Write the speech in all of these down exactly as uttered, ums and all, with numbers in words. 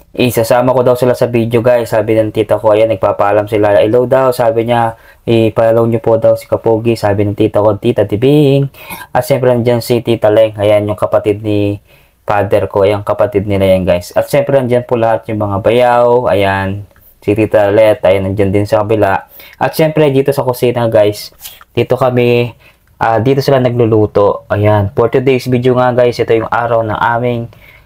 Isasama ko daw sila sa video guys, sabi ng tita ko. Ayan, nagpapaalam sila. Hello daw, sabi niya, i-follow niyo po daw si Kapogi, sabi ng tita ko, Tita Tibing. At siyempre nandiyan si Tita Leng, ayan yung kapatid ni father ko, ayan kapatid nila yan guys. At siyempre nandiyan po lahat yung mga bayaw, ayan, si Tita Let, ayan nandiyan din sa kabila. At siyempre dito sa kusina guys, dito kami, uh, dito sila nagluluto. Ayan, for today's video nga guys, ito yung araw ng aming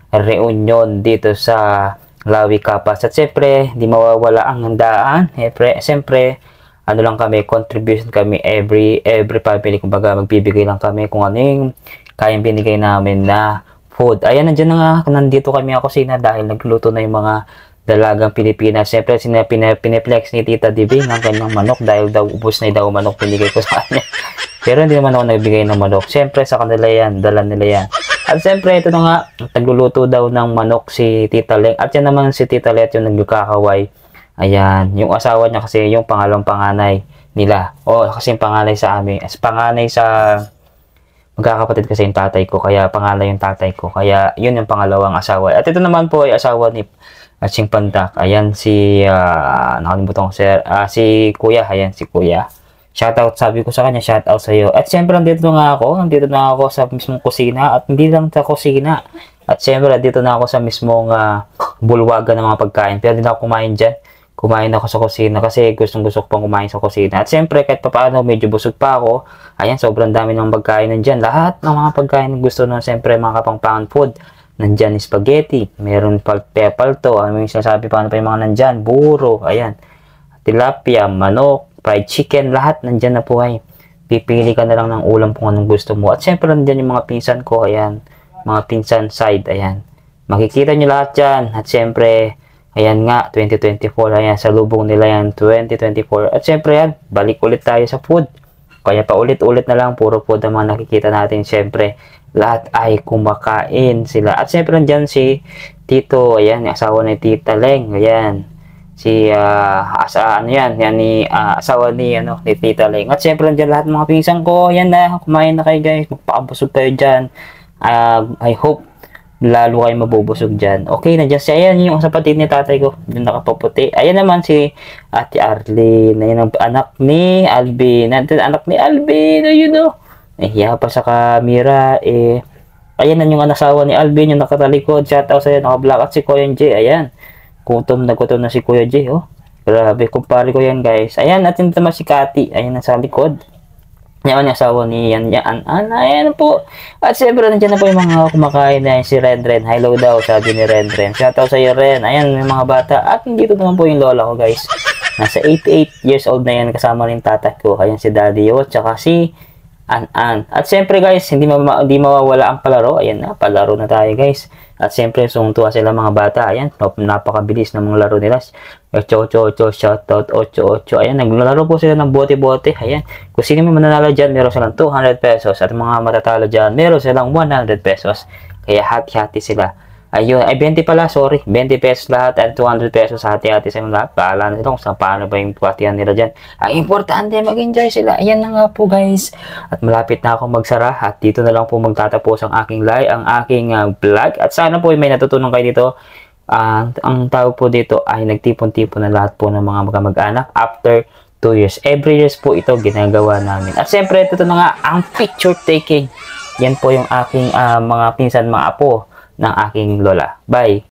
reunion dito sa Lawi Kapas. At siyempre, di mawawala ang handaan. Siyempre, siyempre, ano lang kami, contribution kami every every family. Kumbaga, magbibigay lang kami kung ano yung kayang binigay namin na food. Ayan, nandiyan na nga, nandito kami ako kusina dahil nagluto na yung mga dalagang Pilipinas. Siyempre, pineplex ni Tita Dibi ng kanyang manok dahil daw ubos na daw manok binigay ko sa kanya. Pero hindi naman ako nagbigay ng manok. Siyempre, sa kanila yan, dala nila yan. At siyempre, ito na nga, nagluluto daw ng manok si Tita Leng. At yan naman si Tita Let yung nagkakaway. Ayan, yung asawa niya kasi yung pangalawang panganay nila. O, kasi yung panganay sa amin. As panganay sa magkakapatid kasi yung tatay ko. Kaya pangalay yung tatay ko. Kaya yun yung pangalawang asawa. At ito naman po ay asawa ni Aching Pandak. Ayan si, uh, nakalimutan ko sir, uh, si Kuya. Ayan si Kuya. Shoutout, sabi ko sa kanya, shoutout sa iyo. At siyempre, nandito na ako. Nandito na ako sa mismong kusina. At hindi lang sa kusina. At siyempre, nandito na ako sa mismong uh, bulwagan ng mga pagkain. Pero hindi na ako kumain dyan. Kumain ako sa kusina kasi gustong gusto ko pang kumain sa kusina. At siyempre, kahit papaano, medyo busog pa ako. Ayan, sobrang dami ng pagkain nandyan. Lahat ng mga pagkain na gusto nun, siyempre, mga kapangpangan food. Nandyan spaghetti. Meron palto. Ano yung sinasabi pa, ano pa yung mga nandyan? Buro. Ayan. Tilapia, manok, fried chicken, lahat nandyan na po ay. Pipili ka na lang ng ulam kung anong gusto mo. At syempre nandyan yung mga pinsan ko, ayan. Mga pinsan side, ayan. Makikita nyo lahat dyan. At syempre, ayan nga, twenty twenty-four, ayan, sa lubong nila yan, twenty twenty-four. At syempre yan, balik ulit tayo sa food. Kaya pa ulit-ulit na lang, puro food ang mga nakikita natin. Syempre, lahat ay kumakain sila. At syempre nandyan si Tito, ayan, asawa ni Tita Leng, ayan. Si uh, asa ano yan, yan ni uh, asawa ni ano ni Tita Leng. At syempre nandiyan lahat ng mga pinsan ko. Yan na, kumain na kayo guys. Magpakabusog kayo diyan. Uh, I hope lalo kayo mabubusog diyan. Okay, nandiyan siya. Ayan yung kapatid ni tatay ko. Yung nakapaputi. Ayan naman si Ate Arlene. Ayan ang anak ni Alvin. Nandiyan anak ni Alvin. Ayun o. Nahiya pa sa camera eh. Ayan na yung asawa ni Alvin, yung nakatalikod. Shoutout sa iyo, naka-black. At si Kuya J. Ayan. Gutom na gutom na si Kuya J, oh. Grabe, kumpare ko yan, guys. Ayan, natin naman si Kati. Ayan, nasa likod. Yan ang asawa ni Yan Yan. Ayan po. At siyempre, nandiyan na po yung mga kumakain na si Ren Ren. Hello daw, sabi ni Ren Ren. Shoutout sa iyo, Ren. Ayan, yung mga bata. At dito naman po yung lola ko, guys. Nasa eighty-eight years old na yan. Kasama rin tatay ko. Ayan si Daddy O. Tsaka si An-An. At siyempre, guys, hindi, ma hindi mawawala ang palaro. Ayan na, palaro na tayo, guys. At siyempre, sungtuwa sila mga bata. Ayan, napakabilis ng mga laro nila. ocho ocho ocho, shoutout, ocho ocho. Ayan, naglalaro po sila ng bote-bote. Ayan, kung sino may mananalo dyan, meron silang two hundred pesos. At mga matatalo dyan, meron silang one hundred pesos. Kaya hati-hati sila. Ayun, ay twenty pala, sorry. twenty pesos lahat at two hundred pesos hati-hati sa lahat. Paala na sila kung saan paano ba yung patihan nila dyan. Ang importante, mag-enjoy sila. Ayan na nga po, guys. At malapit na ako magsara. At dito na lang po magtatapos ang aking live, ang aking uh, vlog. At sana po may natutunan kayo dito. Uh, ang tawag po dito ay nagtipon-tipon na lahat po ng mga mag-anak after two years. Every years po ito ginagawa namin. At siyempre, ito na nga ang picture taking. Yan po yung aking uh, mga pinsan, mga apo ng aking lola. Bye!